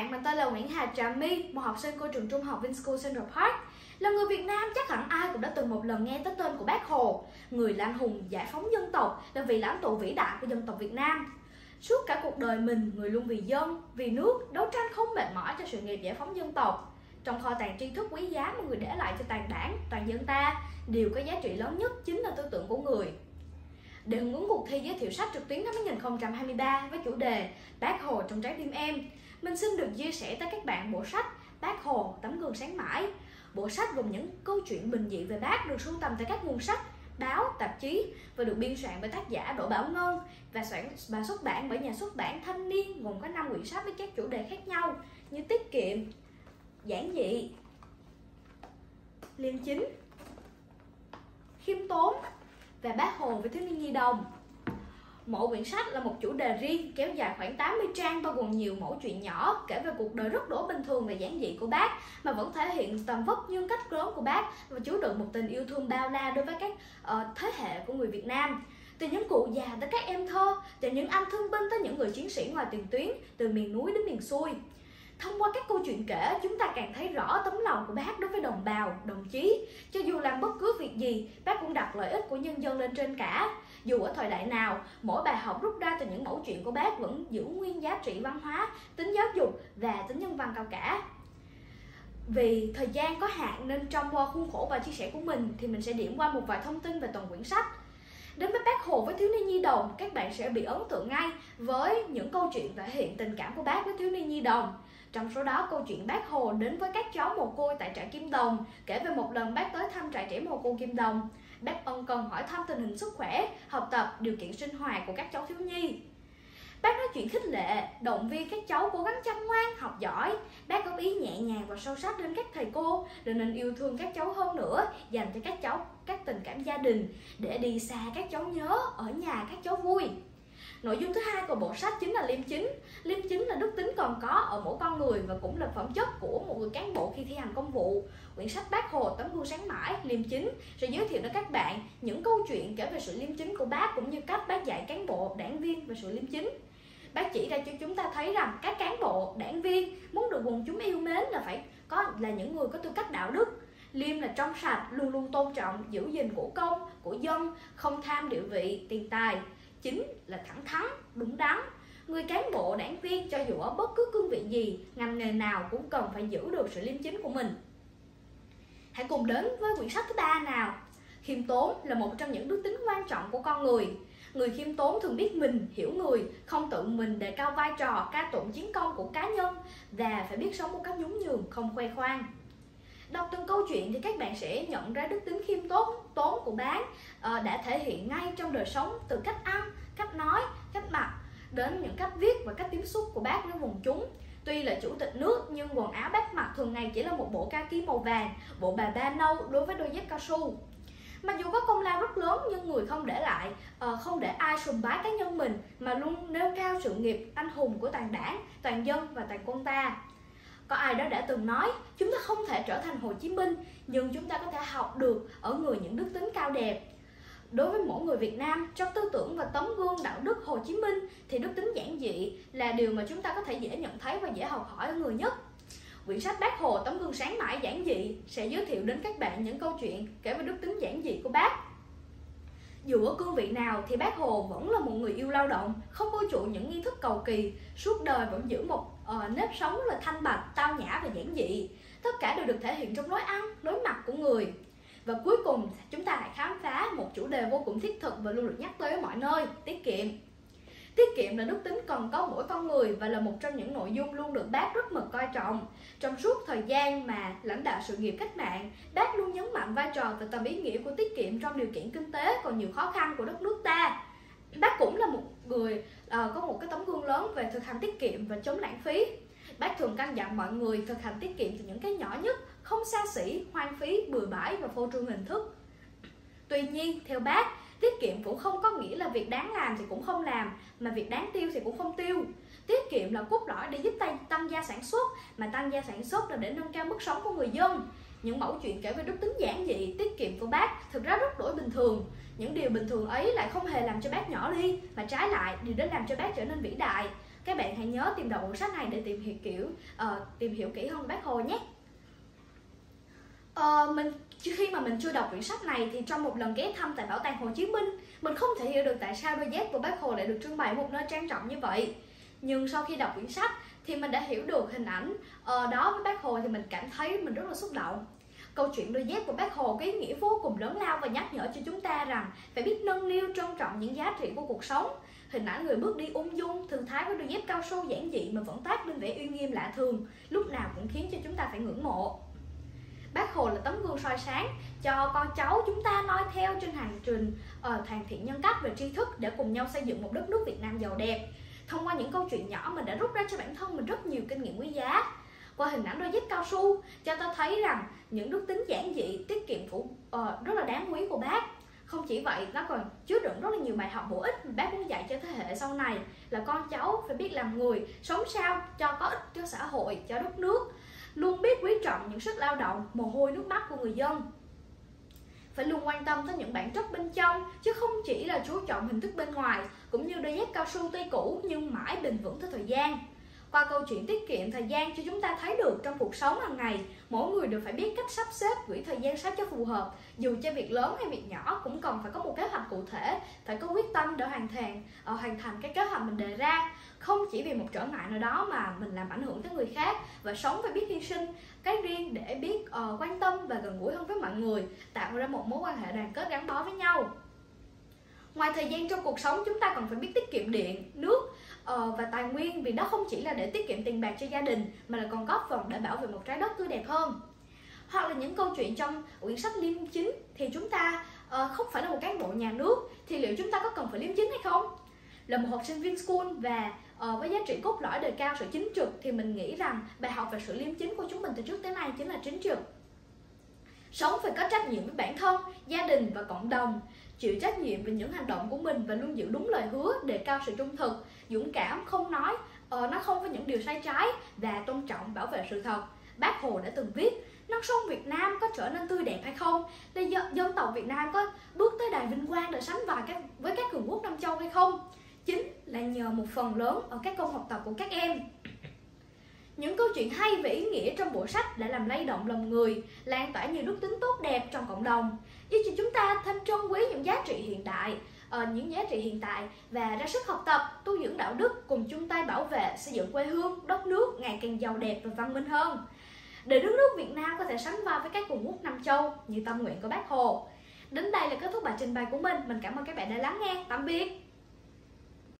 bạn, mình tên là Nguyễn Hà Trà My, một học sinh của trường trung học Vinschool Central Park. Là người Việt Nam, chắc hẳn ai cũng đã từng một lần nghe tới tên của Bác Hồ, người là anh hùng giải phóng dân tộc, là vị lãnh tụ vĩ đại của dân tộc Việt Nam. Suốt cả cuộc đời mình, người luôn vì dân, vì nước, đấu tranh không mệt mỏi cho sự nghiệp giải phóng dân tộc. Trong kho tàng tri thức quý giá mà người để lại cho toàn đảng, toàn dân ta, điều có giá trị lớn nhất chính là tư tưởng của người. Để hưởng ứng cuộc thi giới thiệu sách trực tuyến năm 2023 với chủ đề Bác Hồ trong trái tim em, mình xin được chia sẻ tới các bạn bộ sách Bác Hồ tấm gương sáng mãi. Bộ sách gồm những câu chuyện bình dị về Bác được sưu tầm tại các nguồn sách, báo, tạp chí và được biên soạn bởi tác giả Đỗ Bảo Ngân và xuất bản bởi nhà xuất bản Thanh Niên, gồm có 5 quyển sách với các chủ đề khác nhau như tiết kiệm, giản dị, liêm chính, khiêm tốn và Bác Hồ với thiếu niên nhi đồng. Mỗi quyển sách là một chủ đề riêng, kéo dài khoảng 80 trang, bao gồm nhiều mẩu chuyện nhỏ kể về cuộc đời rất đỗi bình thường và giản dị của Bác, mà vẫn thể hiện tầm vóc nhân cách lớn của Bác và chứa đựng một tình yêu thương bao la đối với các thế hệ của người Việt Nam. Từ những cụ già tới các em thơ, từ những anh thương binh tới những người chiến sĩ ngoài tiền tuyến, từ miền núi đến miền xuôi. Thông qua các câu chuyện kể, chúng ta càng thấy rõ tấm lòng của Bác đối với đồng bào, đồng chí. Cho dù làm bất cứ việc gì, Bác cũng đặt lợi ích của nhân dân lên trên cả. Dù ở thời đại nào, mỗi bài học rút ra từ những mẩu chuyện của Bác vẫn giữ nguyên giá trị văn hóa, tính giáo dục và tính nhân văn cao cả. Vì thời gian có hạn nên trong khuôn khổ và chia sẻ của mình thì mình sẽ điểm qua một vài thông tin về toàn quyển sách. Đến với Bác Hồ với thiếu niên nhi đồng, các bạn sẽ bị ấn tượng ngay với những câu chuyện thể hiện tình cảm của Bác với thiếu niên nhi đồng. Trong số đó, câu chuyện Bác Hồ đến với các cháu mồ côi tại trại Kim Đồng, kể về một lần Bác tới thăm trại trẻ mồ côi Kim Đồng. Bác ân cần hỏi thăm tình hình sức khỏe, học tập, điều kiện sinh hoạt của các cháu thiếu nhi. Bác nói chuyện khích lệ, động viên các cháu cố gắng chăm ngoan, học giỏi. Bác góp ý nhẹ nhàng và sâu sắc đến các thầy cô, để nên yêu thương các cháu hơn nữa, dành cho các cháu các tình cảm gia đình, để đi xa các cháu nhớ, ở nhà các cháu vui. Nội dung thứ hai của bộ sách chính là liêm chính. Liêm chính là đức tính cần có ở mỗi con người và cũng là phẩm chất của một người cán bộ khi thi hành công vụ. Quyển sách Bác Hồ tấm gương sáng mãi, liêm chính sẽ giới thiệu đến các bạn những câu chuyện kể về sự liêm chính của Bác, cũng như cách Bác dạy cán bộ, đảng viên về sự liêm chính. Bác chỉ ra cho chúng ta thấy rằng các cán bộ, đảng viên muốn được quần chúng yêu mến là những người có tư cách đạo đức. Liêm là trong sạch, luôn luôn tôn trọng, giữ gìn của công, của dân, không tham địa vị, tiền tài. Chính là thẳng thắn, đúng đắn. Người cán bộ, đảng viên cho dù ở bất cứ cương vị gì, ngành nghề nào cũng cần phải giữ được sự liêm chính của mình. Hãy cùng đến với quyển sách thứ ba nào. Khiêm tốn là một trong những đức tính quan trọng của con người. Người khiêm tốn thường biết mình, hiểu người, không tự mình đề cao vai trò, ca tụng chiến công của cá nhân và phải biết sống một cách nhún nhường, không khoe khoang. Đọc từng câu chuyện thì các bạn sẽ nhận ra đức tính khiêm tốn của Bác đã thể hiện ngay trong đời sống, từ cách ăn, cách nói, cách mặc đến những cách viết và cách tiếp xúc của Bác với quần chúng. Tuy là chủ tịch nước nhưng quần áo Bác mặc thường ngày chỉ là một bộ kaki màu vàng, bộ bà ba nâu đối với đôi dép cao su. Mặc dù có công lao rất lớn nhưng người không để ai sùng bái cá nhân mình, mà luôn nêu cao sự nghiệp anh hùng của toàn đảng, toàn dân và toàn quân ta. Có ai đó đã từng nói, chúng ta không thể trở thành Hồ Chí Minh, nhưng chúng ta có thể học được ở người những đức tính cao đẹp. Đối với mỗi người Việt Nam, trong tư tưởng và tấm gương đạo đức Hồ Chí Minh thì đức tính giản dị là điều mà chúng ta có thể dễ nhận thấy và dễ học hỏi ở người nhất. Quyển sách Bác Hồ tấm gương sáng mãi giản dị sẽ giới thiệu đến các bạn những câu chuyện kể về đức tính giản dị của Bác. Dù ở cương vị nào thì Bác Hồ vẫn là một người yêu lao động, không ưa chuộng những nghi thức cầu kỳ, suốt đời vẫn giữ một nếp sống là thanh bạch, tao nhã và giản dị. Tất cả đều được thể hiện trong lối ăn, lối mặc của người. Và cuối cùng chúng ta lại khám phá một chủ đề vô cùng thiết thực và luôn được nhắc tới ở mọi nơi, tiết kiệm. Tiết kiệm là đức tính cần có mỗi con người và là một trong những nội dung luôn được Bác rất mực coi trọng. Trong suốt thời gian mà lãnh đạo sự nghiệp cách mạng, Bác luôn nhấn mạnh vai trò và tầm ý nghĩa của tiết kiệm trong điều kiện kinh tế còn nhiều khó khăn của đất nước ta. Bác cũng là một người có một cái tấm gương lớn về thực hành tiết kiệm và chống lãng phí. Bác thường căn dặn mọi người thực hành tiết kiệm từ những cái nhỏ nhất, không xa xỉ, hoang phí, bừa bãi và phô trương hình thức. Tuy nhiên, theo Bác, tiết kiệm cũng không có nghĩa là việc đáng làm thì cũng không làm, mà việc đáng tiêu thì cũng không tiêu. Tiết kiệm là cốt lõi để giúp tăng gia sản xuất, mà tăng gia sản xuất là để nâng cao mức sống của người dân. Những mẫu chuyện kể về đức tính giản dị, tiết kiệm của Bác thực ra rất đổi bình thường. Những điều bình thường ấy lại không hề làm cho Bác nhỏ đi, mà trái lại điều đó làm cho Bác trở nên vĩ đại. các bạn hãy nhớ tìm đọc bộ sách này để tìm hiểu kỹ hơn Bác Hồ nhé. Khi mà mình chưa đọc quyển sách này thì trong một lần ghé thăm tại Bảo tàng Hồ Chí Minh, mình không thể hiểu được tại sao đôi dép của Bác Hồ lại được trưng bày một nơi trang trọng như vậy. Nhưng sau khi đọc quyển sách thì mình đã hiểu được hình ảnh đó với Bác Hồ thì mình cảm thấy mình rất là xúc động. Câu chuyện đôi dép của Bác Hồ có ý nghĩa vô cùng lớn lao và nhắc nhở cho chúng ta rằng phải biết nâng niu trân trọng những giá trị của cuộc sống. Hình ảnh người bước đi ung dung, thư thái với đôi dép cao su giản dị mà vẫn toát lên vẻ uy nghiêm lạ thường, lúc nào cũng khiến cho chúng ta phải ngưỡng mộ. Bác Hồ là tấm gương soi sáng cho con cháu chúng ta noi theo trên hành trình hoàn thiện nhân cách và tri thức để cùng nhau xây dựng một đất nước Việt Nam giàu đẹp. Thông qua những câu chuyện nhỏ, mình đã rút ra cho bản thân mình rất nhiều kinh nghiệm quý giá. Qua hình ảnh đôi dép cao su cho ta thấy rằng những đức tính giản dị, tiết kiệm rất là đáng quý của bác. Không chỉ vậy, nó còn chứa đựng rất là nhiều bài học bổ ích mà bác muốn dạy cho thế hệ sau này là con cháu phải biết làm người, sống sao cho có ích cho xã hội, cho đất nước. Luôn biết quý trọng những sức lao động, mồ hôi nước mắt của người dân. Phải luôn quan tâm tới những bản chất bên trong, chứ không chỉ là chú trọng hình thức bên ngoài, cũng như đôi dép cao su tuy cũ nhưng mãi bền vững theo thời gian. Qua câu chuyện tiết kiệm thời gian cho chúng ta thấy được trong cuộc sống hàng ngày, mỗi người đều phải biết cách sắp xếp quỹ thời gian sao cho phù hợp. Dù cho việc lớn hay việc nhỏ cũng cần phải có một kế hoạch cụ thể, phải có quyết tâm để hoàn thành cái kế hoạch mình đề ra. Không chỉ vì một trở ngại nào đó mà mình làm ảnh hưởng tới người khác, và sống phải biết hy sinh cái riêng để biết quan tâm và gần gũi hơn với mọi người, tạo ra một mối quan hệ đoàn kết gắn bó với nhau. Ngoài thời gian trong cuộc sống, chúng ta còn phải biết tiết kiệm điện, nước và tài nguyên, vì đó không chỉ là để tiết kiệm tiền bạc cho gia đình mà là còn góp phần để bảo vệ một trái đất tươi đẹp hơn. Hoặc là những câu chuyện trong quyển sách Liêm Chính, thì chúng ta không phải là một cán bộ nhà nước thì liệu chúng ta có cần phải liêm chính hay không? Là một học sinh Vinschool và với giá trị cốt lõi đề cao sự chính trực thì mình nghĩ rằng bài học về sự liêm chính của chúng mình từ trước tới nay chính là chính trực. Sống phải có trách nhiệm với bản thân, gia đình và cộng đồng, chịu trách nhiệm về những hành động của mình và luôn giữ đúng lời hứa, đề cao sự trung thực, dũng cảm, không nói không với những điều sai trái và tôn trọng bảo vệ sự thật. Bác Hồ đã từng viết: non sông Việt Nam có trở nên tươi đẹp hay không là dân tộc Việt Nam có bước tới đài vinh quang để sánh vai với các cường quốc Nam Châu hay không, chính là nhờ một phần lớn ở các công học tập của các em. Những câu chuyện hay và ý nghĩa trong bộ sách đã làm lay động lòng người, lan tỏa nhiều đức tính tốt đẹp trong cộng đồng, giúp cho chúng ta thêm trân quý những giá trị hiện tại và ra sức học tập, tu dưỡng đạo đức, cùng chung tay bảo vệ, xây dựng quê hương, đất nước ngày càng giàu đẹp và văn minh hơn, để đất nước Việt Nam có thể sánh vai với các cường quốc Nam Châu như tâm nguyện của Bác Hồ. Đến đây là kết thúc bài trình bày của mình. Mình cảm ơn các bạn đã lắng nghe. Tạm biệt.